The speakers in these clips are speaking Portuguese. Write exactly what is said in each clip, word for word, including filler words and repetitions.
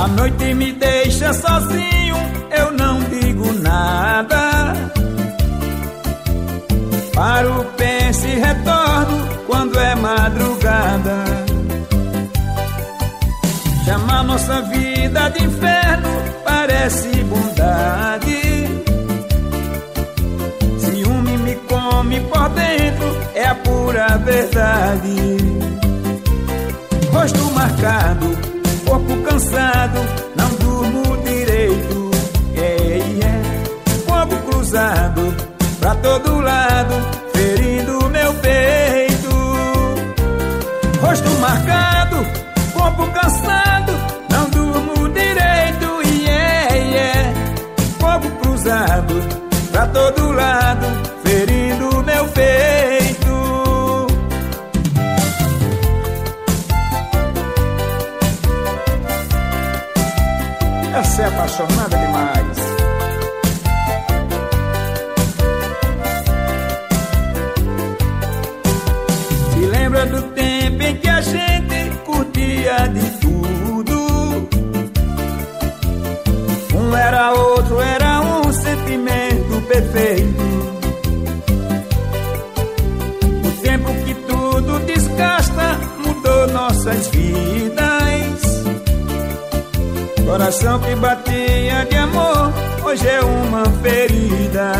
A noite me deixa sozinho, eu não digo nada. Paro, penso e retorno quando é madrugada. Chama nossa vida de inferno, parece bondade. Ciúme me come por dentro, é a pura verdade. Rosto marcado, corpo cansado, não durmo direito. É, é, fogo cruzado pra todo lado, ferindo meu peito. Rosto marcado, corpo cansado, não durmo direito. E é, é, fogo cruzado pra todo lado, ferindo meu peito. Essa é apaixonada demais. Se lembra do tempo em que a gente curtia de tudo. Um era outro, era um sentimento perfeito. O tempo que tudo desgasta mudou nossas vidas. Coração que batia de amor, hoje é uma ferida.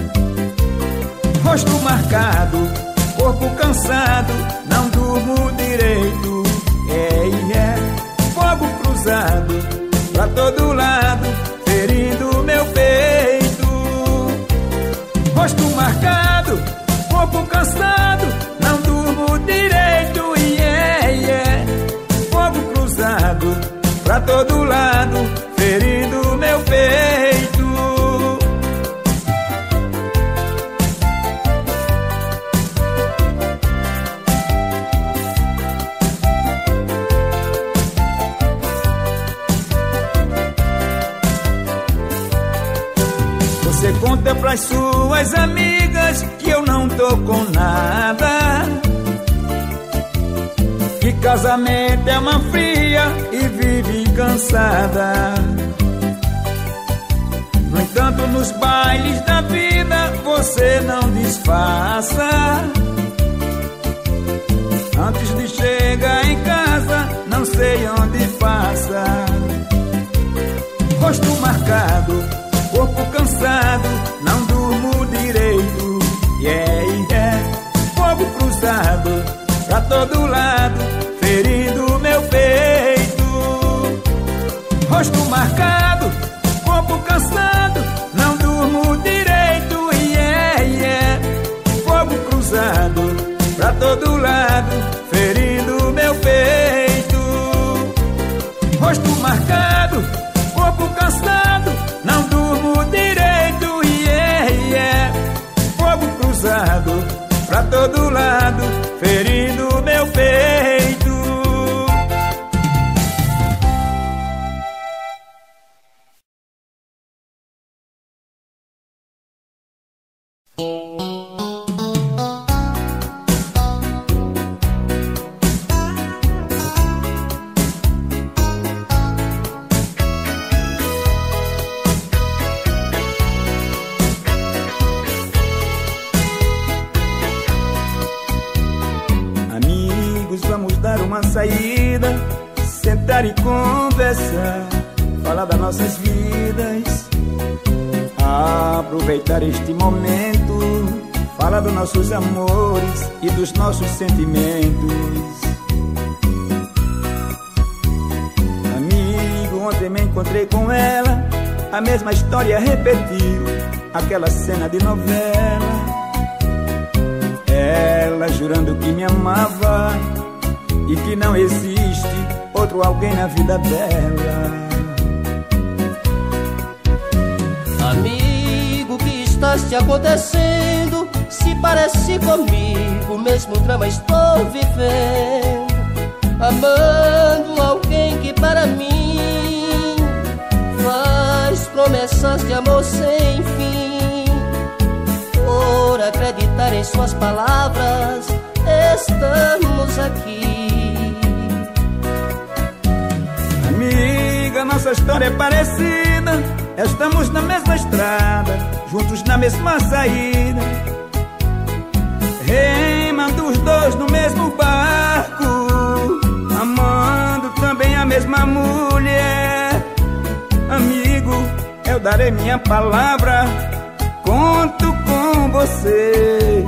Rosto marcado, corpo cansado, não durmo direito. É, é, fogo cruzado pra todo lado, ferindo meu peito. Rosto marcado, corpo cansado, não durmo direito. E é, é, fogo cruzado pra todo lado, ferindo meu peito. Você conta pras suas amigas que eu não tô com nada, que casamento é uma fria e vive cansada. No entanto, nos bailes da vida você não disfarça. Antes de chegar em casa, não sei onde passa. Rosto marcado, corpo cansado, não durmo direito. Yeah, yeah, fogo cruzado pra todo lado, ferindo meu peito. Rosto marcado, corpo cansado, não durmo direito. E yeah, yeah, fogo cruzado pra todo lado, ferindo meu peito. Rosto marcado, corpo cansado, não durmo direito. E yeah, yeah, fogo cruzado pra todo lado, ferindo meu peito. Saída, sentar e conversar, falar das nossas vidas, aproveitar este momento, falar dos nossos amores e dos nossos sentimentos. Amigo, ontem me encontrei com ela, a mesma história repetiu, aquela cena de novela. Ela jurando que me amava e que não existe outro alguém na vida dela. Amigo, o que está se acontecendo? Se parece comigo, o mesmo drama estou vivendo. Amando alguém que para mim faz promessas de amor sem fim. Por acreditar em suas palavras, estamos aqui. Amiga, não nossa história é parecida. Estamos na mesma estrada, juntos na mesma saída, remando os dois no mesmo barco, amando também a mesma mulher. Amigo, eu darei minha palavra, conto com você,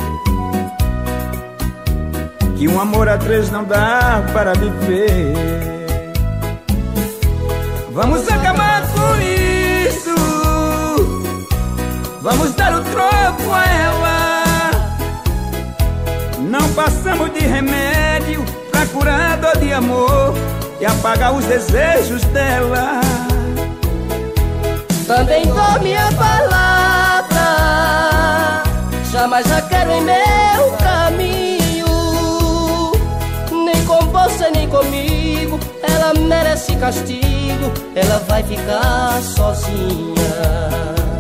que um amor a três não dá para viver. Vamos acabar com isso, vamos dar o troco a ela. Não passamos de remédio pra curar dor de amor e apagar os desejos dela. Também dou minha palavra, jamais a quero em meu caminho. Nem com você nem comigo, ela merece castigo, ela vai ficar sozinha.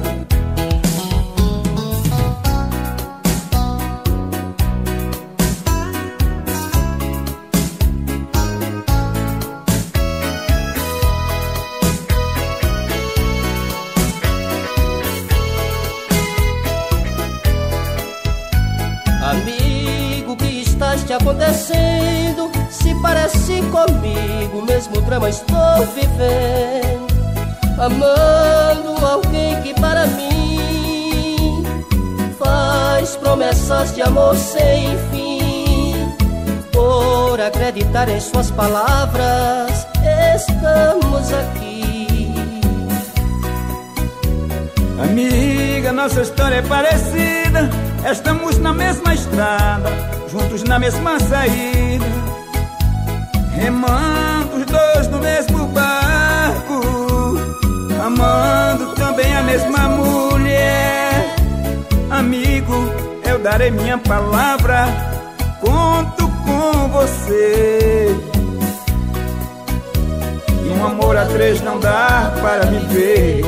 Amigo, o que está te acontecendo? Se parece comigo, mesmo drama estou vivendo, amando alguém que para mim faz promessas de amor sem fim. Por acreditar em suas palavras, estamos aqui. Amiga, nossa história é parecida. Estamos na mesma estrada, juntos na mesma saída, remando os dois no mesmo barco, amando também a mesma mulher. Amigo, eu darei minha palavra, conto com você, e um amor a três não dá para viver.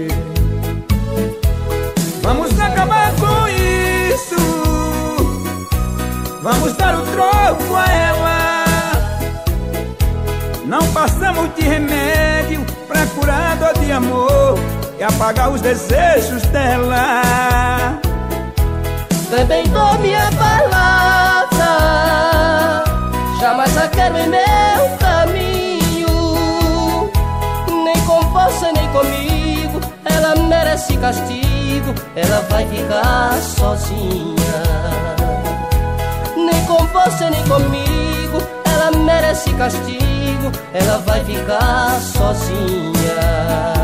Vamos acabar com isso, vamos dar o troco a ela. Não passamos de remédio pra curar dor de amor e apagar os desejos dela. Também dou minha palavra, jamais a quero em meu caminho. Nem com você nem comigo, ela merece castigo, ela vai ficar sozinha. Nem com você nem comigo, ela merece castigo, ela vai ficar sozinha.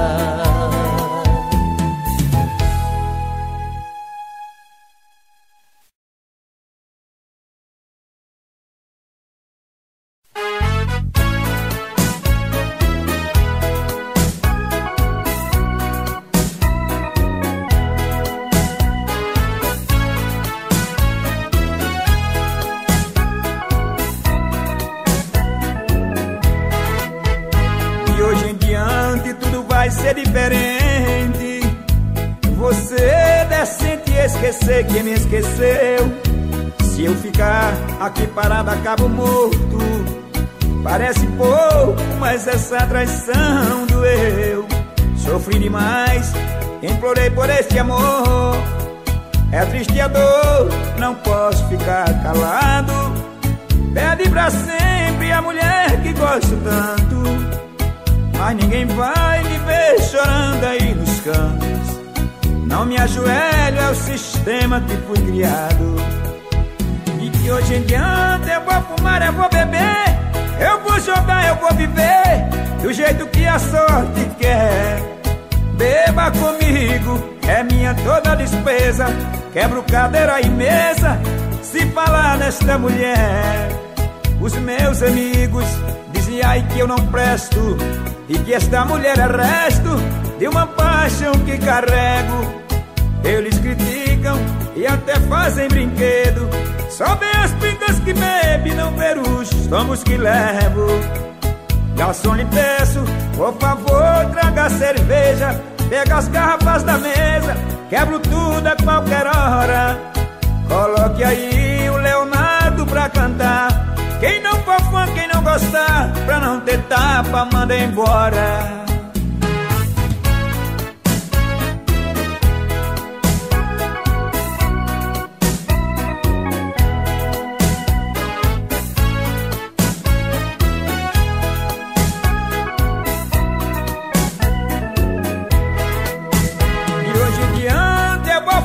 Vai ser diferente. Você é decente esquecer quem me esqueceu. Se eu ficar aqui parado acabo morto. Parece pouco, mas essa traição doeu. Sofri demais, implorei por este amor. É triste a dor, não posso ficar calado. Pede pra sempre a mulher que gosto tanto, mas ninguém vai me ver chorando aí nos cantos. Não me ajoelho, é o sistema que fui criado. E de hoje em diante eu vou fumar, eu vou beber, eu vou jogar, eu vou viver do jeito que a sorte quer. Beba comigo, é minha toda despesa. Quebro cadeira e mesa se falar nesta mulher. Os meus amigos dizem ai que eu não presto, e que esta mulher é resto de uma paixão que carrego. Eles criticam e até fazem brinquedo, só vê as pingas que bebe, não ver os tomos que levo. Garçom, lhe peço, por favor, traga cerveja. Pega as garrafas da mesa, quebro tudo a qualquer hora. Coloque aí o Leonardo pra cantar. Quem não for fã, quem não gostar, pra não ter tapa, manda embora.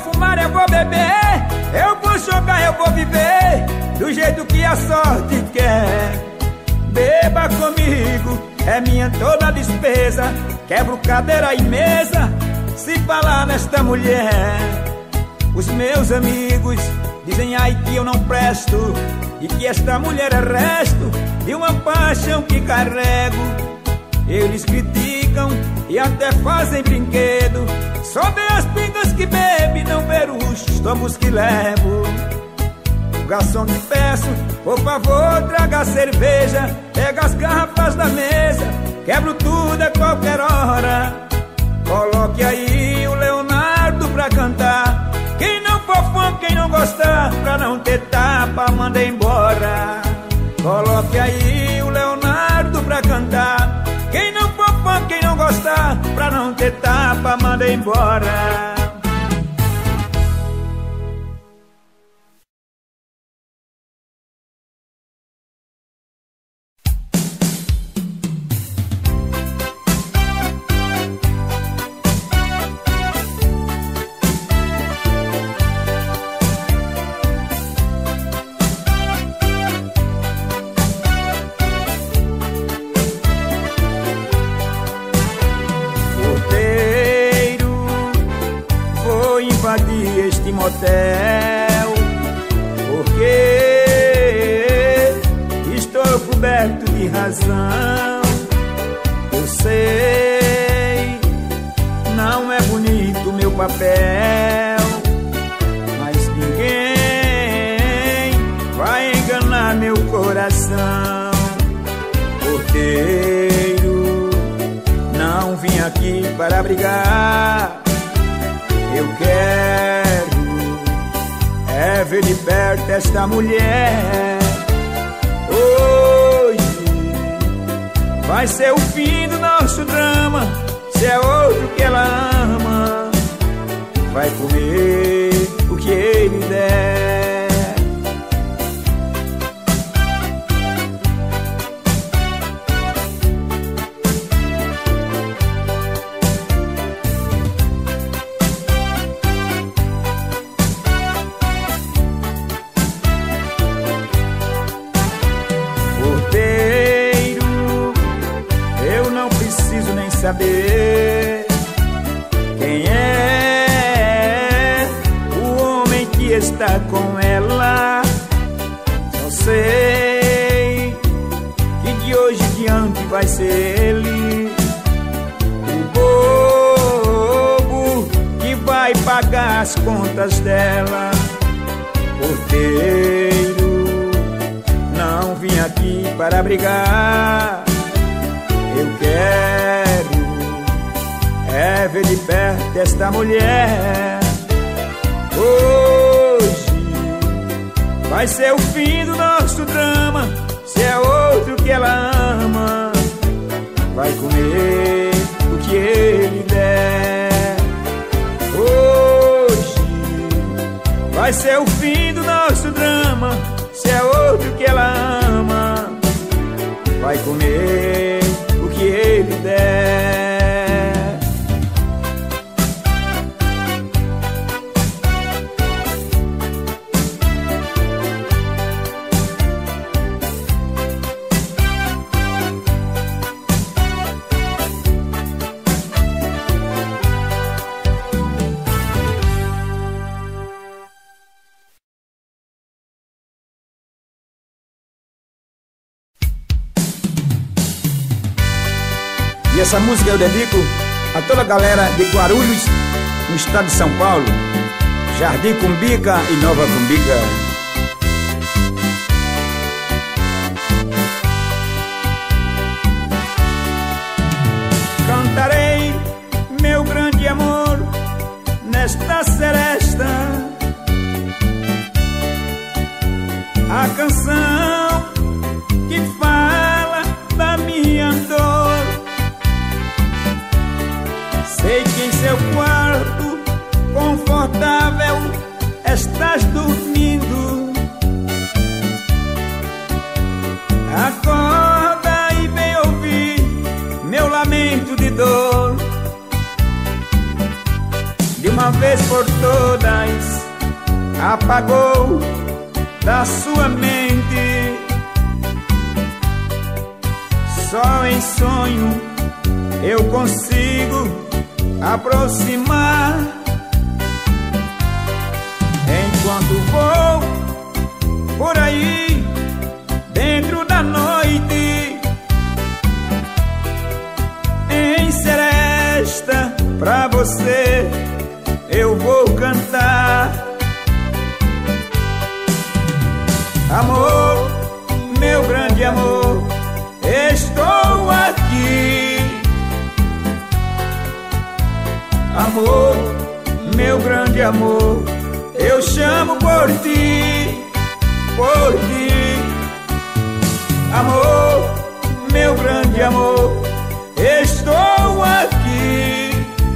fumar, eu vou beber, eu vou jogar, eu vou viver do jeito que a sorte quer. Beba comigo, é minha toda despesa. Quebro cadeira e mesa se falar nesta mulher. Os meus amigos dizem ai que eu não presto e que esta mulher é resto de uma paixão que carrego. Eles criticam e até fazem brinquedo, só vê as pingas que bebe, não ver os tomos que levo. O garçom te peço, por favor traga cerveja, pega as garrafas da mesa, quebro tudo a qualquer hora. Coloque aí o Leonardo pra cantar, quem não for fã, quem não gostar, pra não ter tapa, manda embora. Coloque aí o Leonardo pra cantar, quem não for fã, quem não gostar, pra não ter tapa, manda embora. Este motel, porque estou coberto de razão. Eu sei, não é bonito meu papel, mas ninguém vai enganar meu coração. Porteiro, não vim aqui para brigar. Eu quero é ver de perto esta mulher. Hoje vai ser o fim do nosso drama. Se é outro que ela ama, vai comer o que ele der. Saber quem é o homem que está com ela. Só sei que de hoje em diante vai ser ele o bobo que vai pagar as contas dela. Porteiro, não vim aqui para brigar. Eu quero é ver de perto esta mulher. Hoje vai ser o fim do nosso drama. Se é outro que ela ama, vai comer o que ele der. Hoje vai ser o fim do nosso drama. Se é outro que ela ama, vai comer o que ele der. E essa música eu dedico a toda a galera de Guarulhos, no estado de São Paulo, Jardim Cumbica e Nova Cumbica. Cantarei meu grande amor nesta seresta, a canção que fala da minha dor. Sei que em seu quarto confortável estás dormindo. Acorda e vem ouvir meu lamento de dor. De uma uma vez por todas apagou da sua mente. Só em sonho eu consigo aproximar. Enquanto vou por aí dentro da noite, em seresta pra você eu vou cantar. Amor, meu grande amor, estou aqui. Amor, meu grande amor, eu chamo por ti, por ti. Amor, meu grande amor, estou aqui.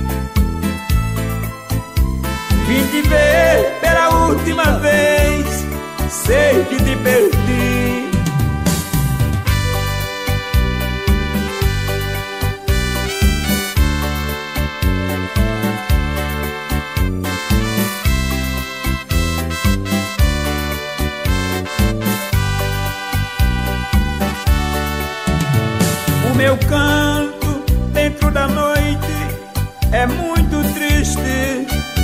Vim te ver pela última vez, sei que te perdi. O meu canto dentro da noite é muito triste,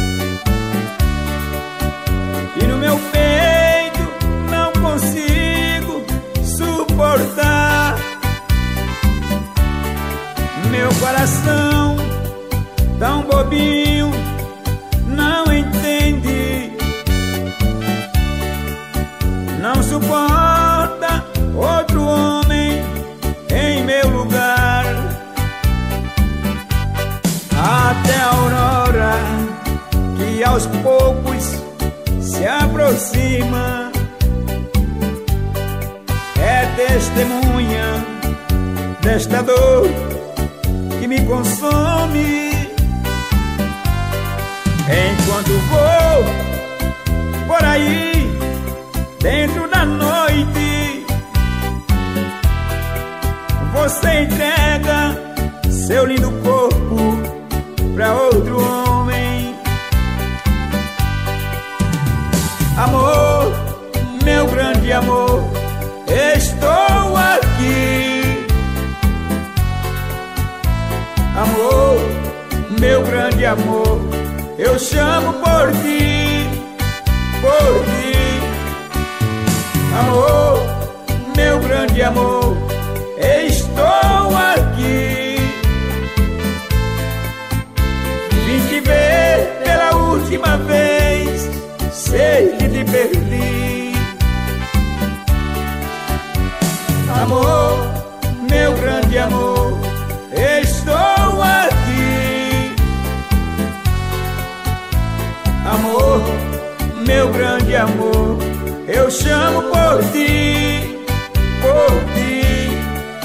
e no meu peito não consigo suportar. Meu coração tão bobinho não entende, não suporta outro homem em meu lugar. Até a aurora que aos poucos se aproxima é testemunha desta dor que me consome. Enquanto vou por aí dentro da noite, você entrega seu lindo corpo pra outro homem. Amor, meu grande amor, estou aqui. Amor, meu grande amor, eu chamo por ti, por ti. Amor, meu grande amor, estou aqui. Vim te ver pela última vez, sei que te perdi. Amor, meu grande amor, estou aqui. Amor, meu grande amor, eu chamo por ti, por ti.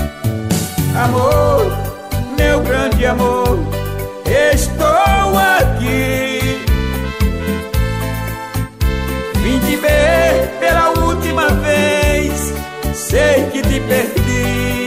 Amor, meu grande amor, estou aqui. Vim te ver pela última vez, sei que te perdi.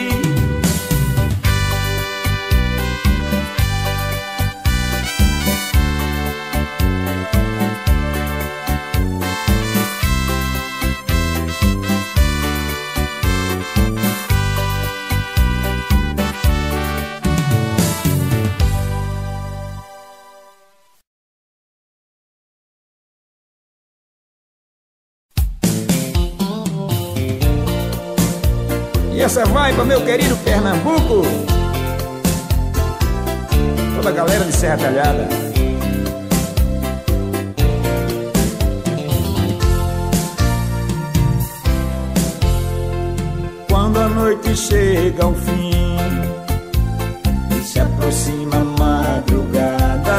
E essa vai para meu querido Pernambuco, toda a galera de Serra Talhada. Quando a noite chega ao fim e se aproxima a madrugada,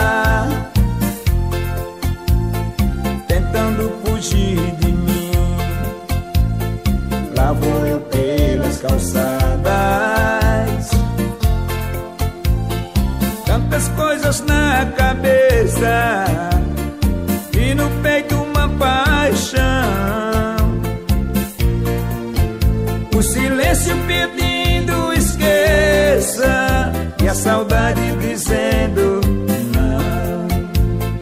tentando fugir de mim, lá vou eu pelas calçadas, tantas coisas na cabeça e no peito uma paixão, o silêncio pedindo esqueça e a saudade dizendo não.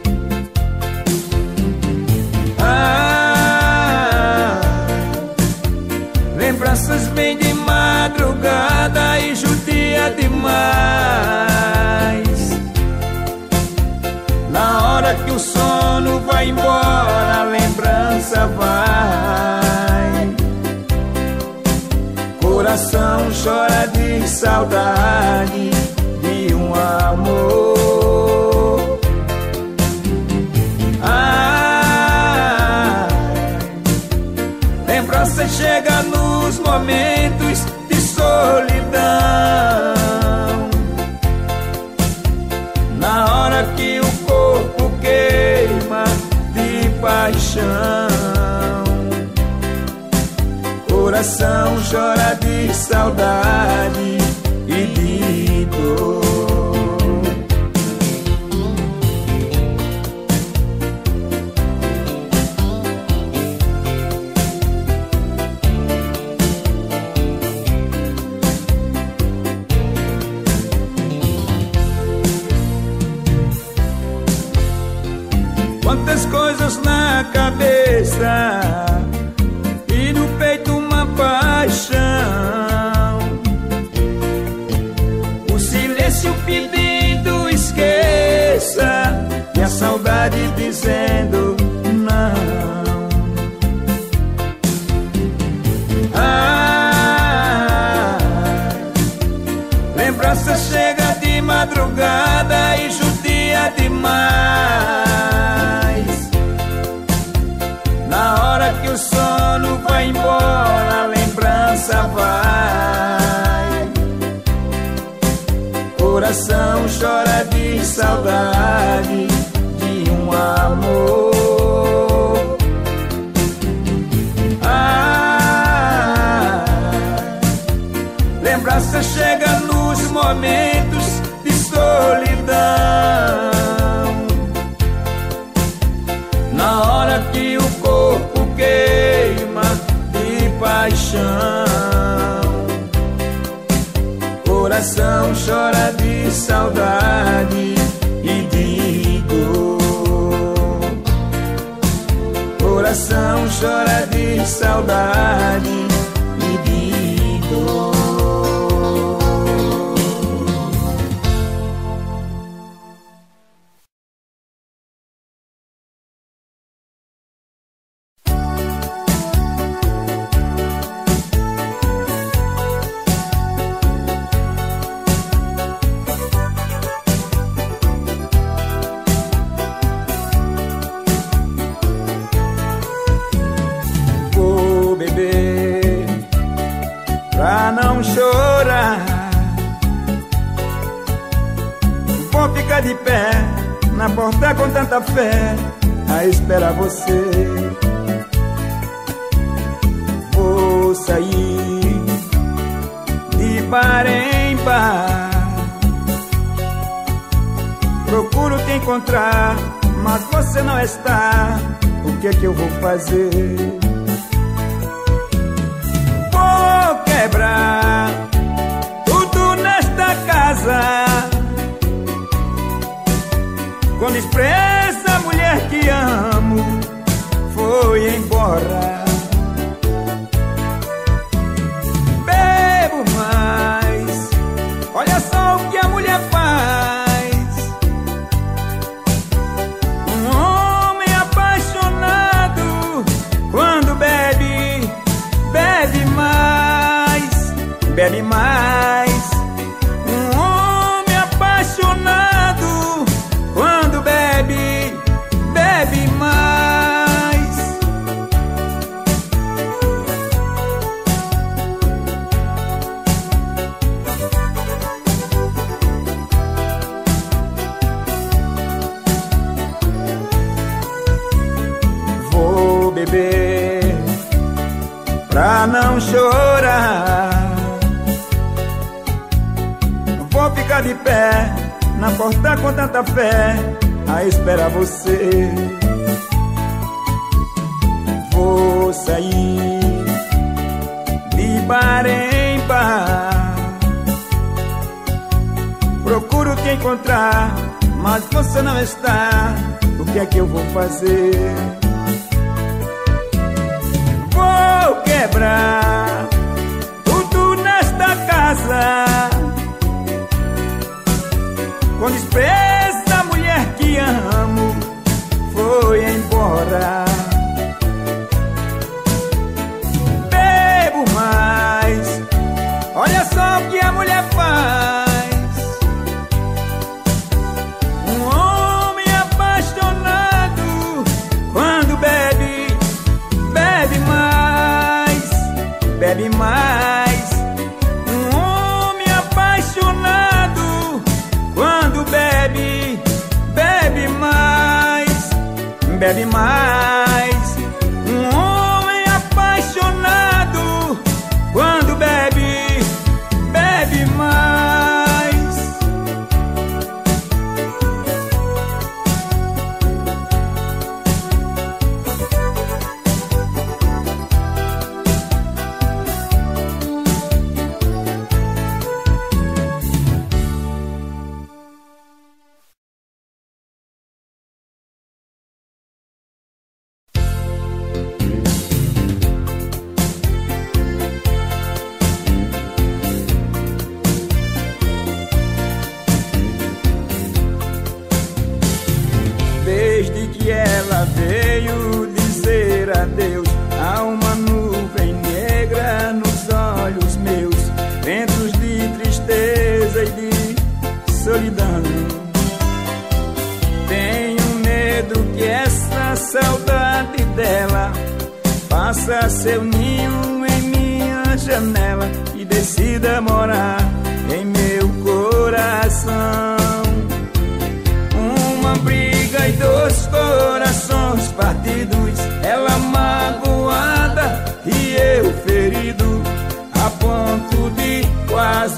chora de saudade de um amor. Ah, lembrança chega nos momentos de solidão, na hora que o corpo queima de paixão. Coração chora de saudade e de dor. Quantas coisas na cabeça e no peito uma paixão, o silêncio pedindo esqueça e a saudade dizendo não. Ah, lembrança chega de madrugada e judia demais, na hora que o sono vai embora, a lembrança vai. Coração chora de saudade de um amor. Ah, lembrança chega nos momentos de solidão, na hora que o corpo queima de paixão. Coração chora de saudade e de dor. Coração chora de saudade e de dor. Pra não chorar, vou ficar de pé na porta com tanta fé a esperar você. Vou sair de bar em bar, procuro te encontrar, mas você não está. O que é que eu vou fazer? Quebrar tudo nesta casa, com desprezo a mulher que amo foi embora. Bebo mais, olha só o que a mulher faz. Um homem apaixonado, quando bebe, bebe mais, bebe mais. Um homem apaixonado, quando bebe, bebe mais. Vou beber pra não chorar, vou ficar de pé na porta com tanta fé a esperar você. Vou sair de bar em bar, procuro te encontrar, mas você não está. O que é que eu vou fazer? Vou quebrar tudo nesta casa, com desprezo a mulher que amo foi embora. Bebo mais, olha só bebe mais. Um homem apaixonado, quando bebe, bebe mais. Desde que ela veio dizer adeus, há uma nuvem negra nos olhos meus, ventos de tristeza e de solidão. Tenho medo que essa saudade dela faça seu ninho em minha janela e decida morar em meu coração. Uma briga e dois corações partidos, ela magoada e eu ferido, a ponto de quase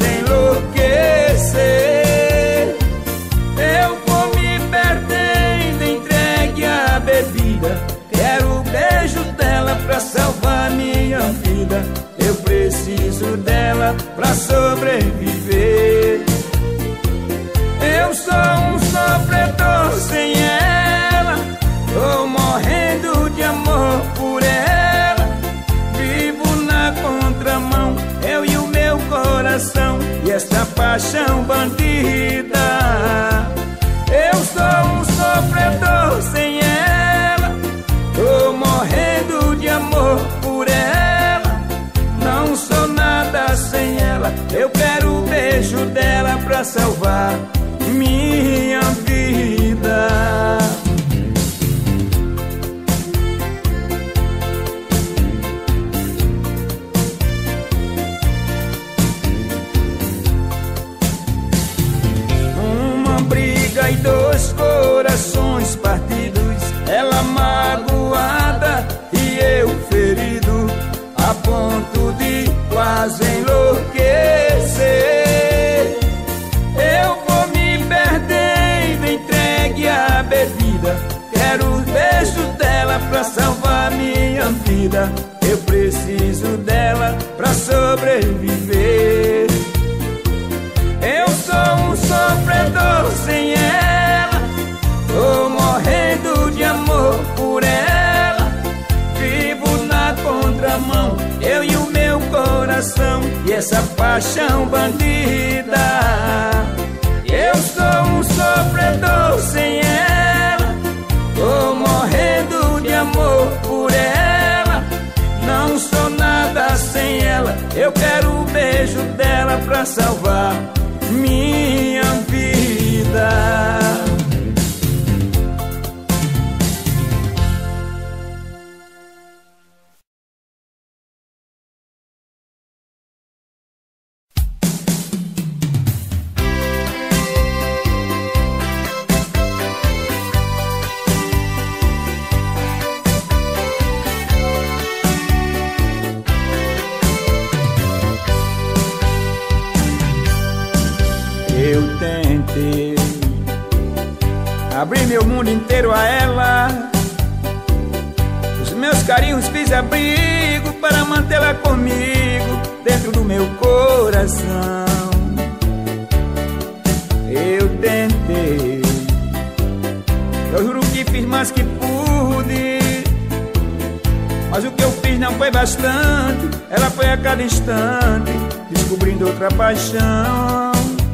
enlouquecer. Eu vou me perdendo, entregue à bebida, quero o beijo dela pra salvar minha vida. Eu preciso dela pra sobreviver. Eu sou um sofredor sem ela, tô morrendo de amor por ela. Vivo na contramão, eu e o meu coração, e essa paixão bandida. Eu sou um sofredor sem ela, tô morrendo de amor por ela. Não sou nada sem ela, eu quero o beijo dela pra salvar minha vida. Uma briga e dois corações partidos, ela magoada e eu ferido, a ponto de quase enlouquecer. Eu vou me perdendo, entregue à bebida, quero o beijo dela pra salvar minha vida. Eu preciso dela pra sobreviver. Eu sou um sofredor sem ela, tô morrendo de amor por ela. Vivo na contramão, eu e o meu coração, e essa paixão bandida. Eu sou um sofredor sem ela, tô morrendo de amor por ela. Não sou nada sem ela, eu quero o beijo dela pra salvar minha vida. Eu tentei abrir meu mundo inteiro a ela, os meus carinhos fiz abrigo para mantê-la comigo dentro do meu coração. Eu tentei, eu juro que fiz mais que pude, mas o que eu fiz não foi bastante. Ela foi a cada instante descobrindo outra paixão.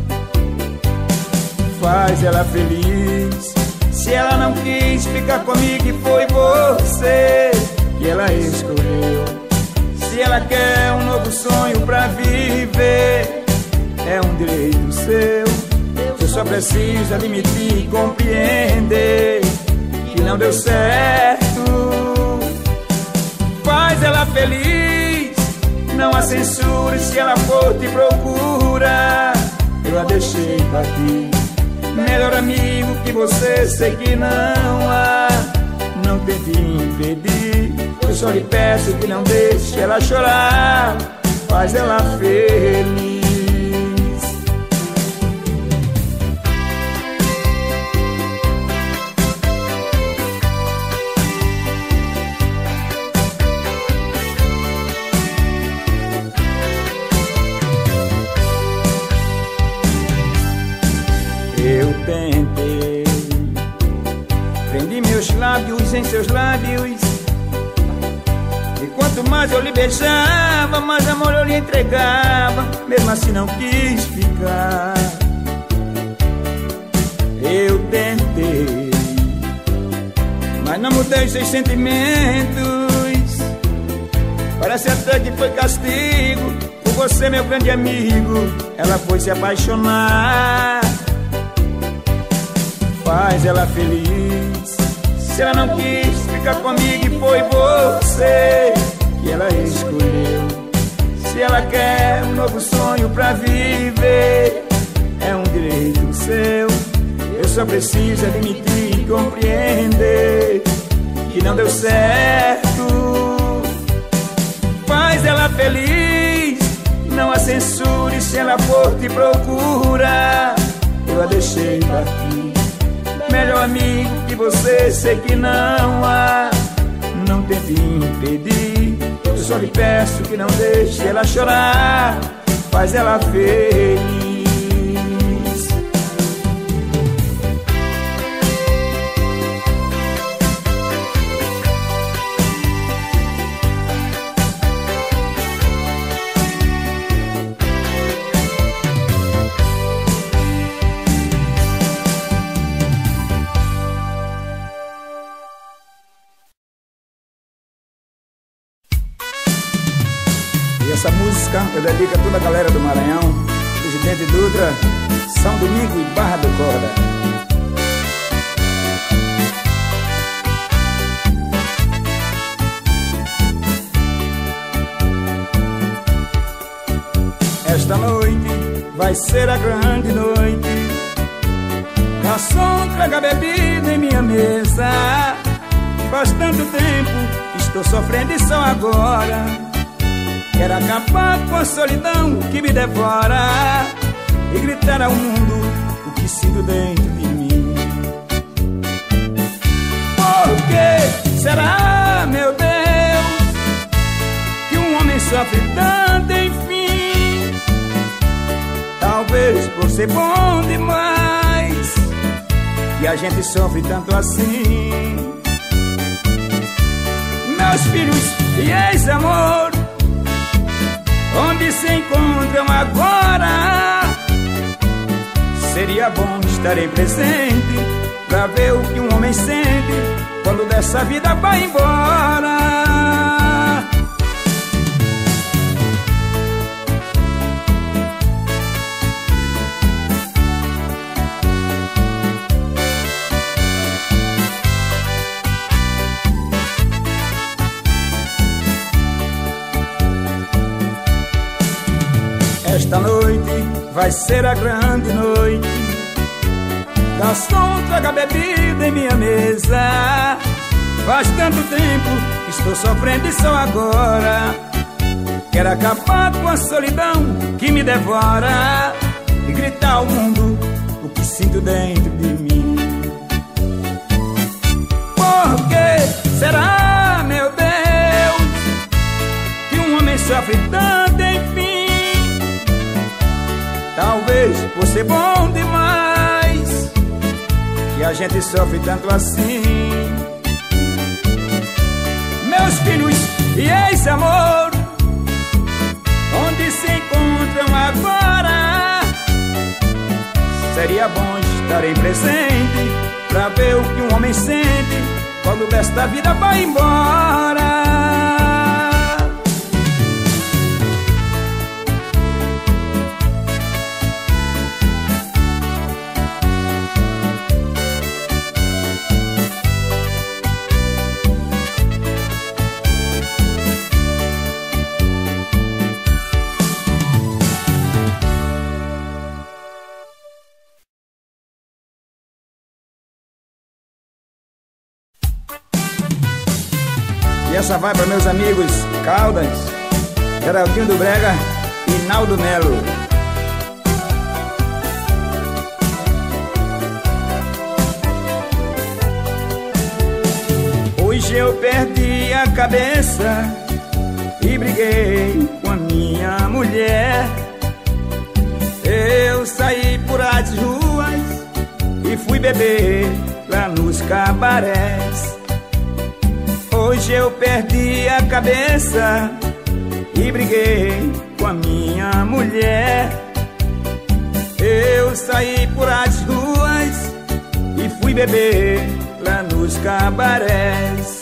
Faz ela feliz, se ela não quis ficar comigo e foi você que ela escolheu. Se ela quer um novo sonho pra viver, é um direito seu. Eu só preciso admitir e compreender que não deu certo. Faz ela feliz, não há censura, se ela for te procurar, eu a deixei partir. Melhor amigo que você, sei que não há, não tente impedir. Eu só lhe peço que não deixe ela chorar, faz ela feliz. Eu tentei, prendi meus lábios em seus lábios, e quanto mais eu lhe beijava, mais amor eu lhe entregava. Mesmo assim não quis ficar. Eu tentei, mas não mudei seus sentimentos. Parece até que foi castigo. Por você, meu grande amigo, ela foi se apaixonar. Faz ela feliz. Se ela não quis ficar comigo e foi você que ela escolheu. Se ela quer um novo sonho pra viver, é um direito seu. Eu só preciso admitir e compreender que não deu certo. Faz ela feliz, não a censure. Se ela for te procura, eu a deixei partir. Melhor amigo que você, sei que não há. Não tente impedir. Eu só lhe peço que não deixe ela chorar, faz ela feliz. Essa música eu dedico a toda a galera do Maranhão, Presidente Dutra, São Domingo e Barra do Corda. Esta noite vai ser a grande noite. Garçom, traga bebida em minha mesa. Faz tanto tempo que estou sofrendo e só agora quero acabar com a solidão que me devora e gritar ao mundo o que sinto dentro de mim. Por que será, meu Deus, que um homem sofre tanto, enfim? Talvez por ser bom demais que a gente sofre tanto assim. Meus filhos e ex-amor, onde se encontram agora? Seria bom estarem presente pra ver o que um homem sente quando dessa vida vai embora. Esta noite vai ser a grande noite. Garçom, traga bebida em minha mesa. Faz tanto tempo que estou sofrendo e só agora quero acabar com a solidão que me devora e gritar ao mundo o que sinto dentro de mim. Por que será, meu Deus, que um homem sofre tanto, enfim? Talvez por ser bom demais que a gente sofre tanto assim. Meus filhos e ex-amor, onde se encontram agora? Seria bom estarem presente pra ver o que um homem sente quando desta vida vai embora. Essa vai para meus amigos Caldas, Geraldinho do Brega e Naldo Melo. Hoje eu perdi a cabeça e briguei com a minha mulher. Eu saí por as ruas e fui beber lá nos cabarés. Hoje eu perdi a cabeça e briguei com a minha mulher. Eu saí por as ruas e fui beber lá nos cabarés.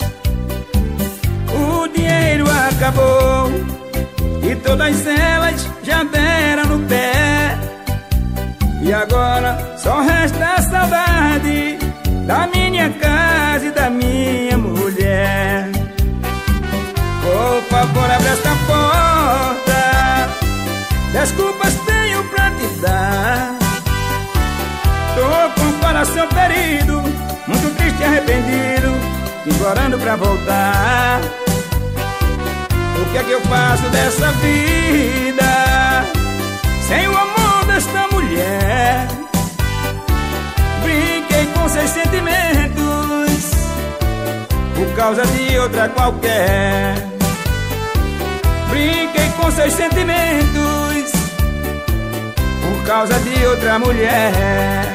O dinheiro acabou e todas elas já deram no pé. E agora só resta a saudade da minha casa e da minha mulher. Por favor, abre esta porta, desculpas tenho pra te dar. Tô com o coração ferido, muito triste e arrependido, implorando pra voltar. O que é que eu faço dessa vida sem o amor desta mulher? Brinquei com seus sentimentos por causa de outra qualquer. Brinquei com seus sentimentos por causa de outra mulher.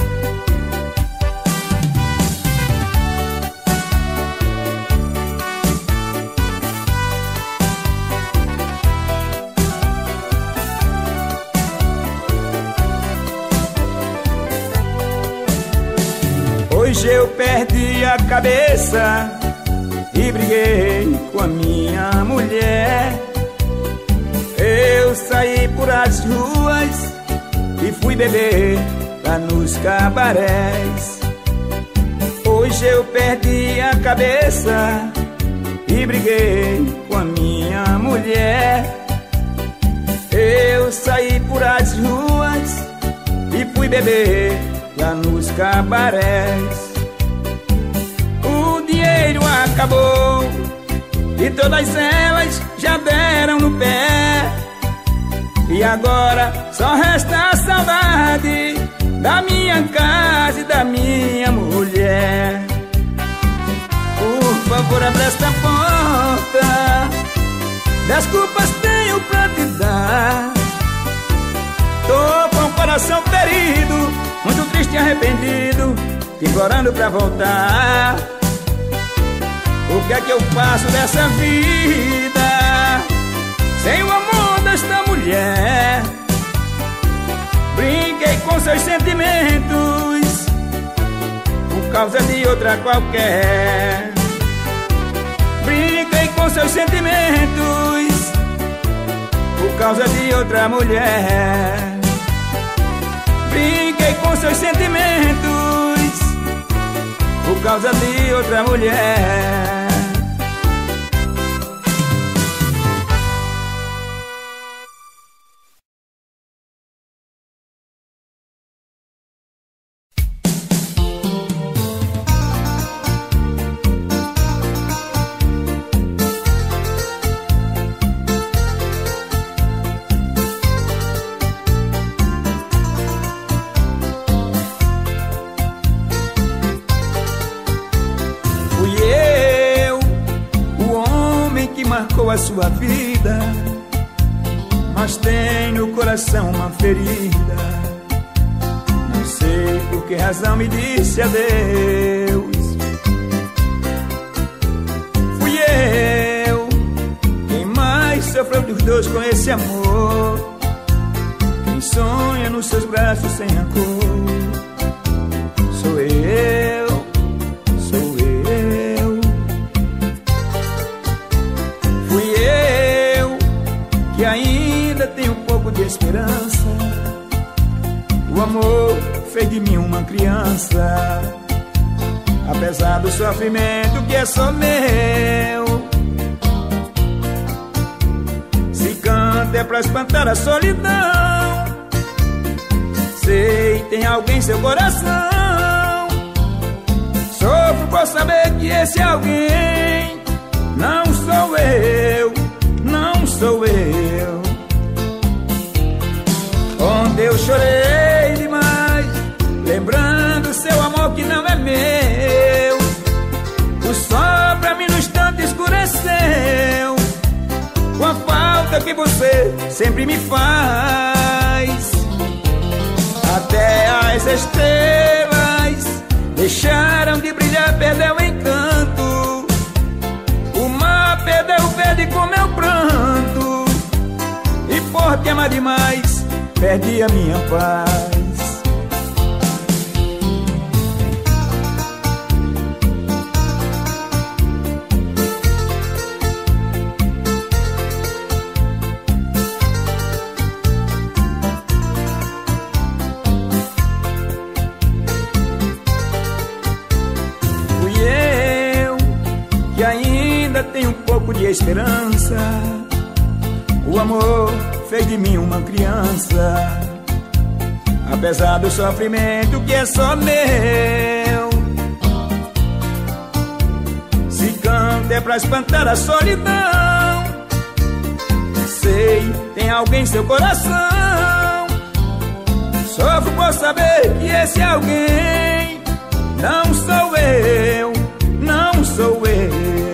Hoje eu perdi a cabeça e briguei com a minha mulher. Eu saí por as ruas e fui beber lá nos cabarés. Hoje eu perdi a cabeça e briguei com a minha mulher. Eu saí por as ruas e fui beber lá nos cabarés. O dinheiro acabou e todas elas já deram no pé. E agora só resta a saudade da minha casa e da minha mulher. Por favor, abre esta porta, desculpas tenho pra te dar. Tô com o coração ferido, muito triste e arrependido, implorando pra voltar. O que é que eu faço dessa vida sem o amor desta mulher? Brinquei com seus sentimentos por causa de outra qualquer. Brinquei com seus sentimentos por causa de outra mulher. Brinquei com seus sentimentos por causa de outra mulher. Marcou a sua vida, mas tem no coração uma ferida. Não sei por que razão me disse adeus. Fui eu quem mais sofreu dos dois com esse amor. Quem sonha nos seus braços sem rancor. Sou eu, sou eu. Que ainda tem um pouco de esperança. O amor fez de mim uma criança, apesar do sofrimento que é só meu. Se canta é pra espantar a solidão. Sei, tem alguém em seu coração. Sofro por saber que esse alguém não sou eu, não sou eu. Onde eu chorei demais, lembrando seu amor que não é meu. O sol pra mim no instante escureceu, com a falta que você sempre me faz. Até as estrelas deixaram de brilhar, perdeu o encanto. O mar perdeu o verde com meu pranto, e por te amar demais, perdi a minha paz. Tem um pouco de esperança. O amor fez de mim uma criança, apesar do sofrimento que é só meu. Se canta é pra espantar a solidão. Sei, tem alguém em seu coração. Sofro por saber que esse alguém não sou eu, não sou eu.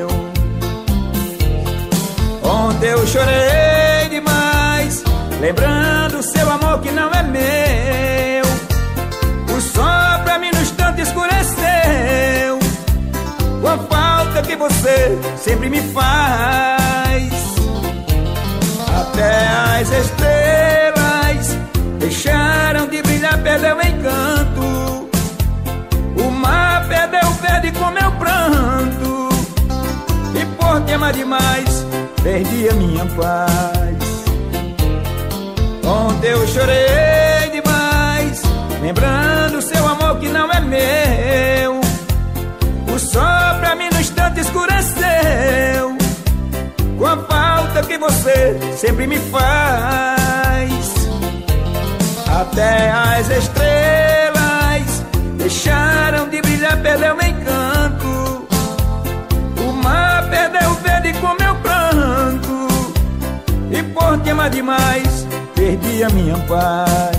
Ontem eu chorei demais, lembrando seu amor que não é meu. O sol pra mim no instante escureceu, com a falta que você sempre me faz. Até as estrelas deixaram de brilhar, perdeu o encanto. O mar perdeu o verde com meu pranto, e por te amar demais, perdi a minha paz. Ontem eu chorei demais, lembrando seu amor que não é meu. O sol pra mim no instante escureceu, com a falta que você sempre me faz. Até as estrelas deixaram de brilhar, perdeu o encanto. O mar perdeu o verde com meu pranto, e por te amar demais, perdi a minha paz.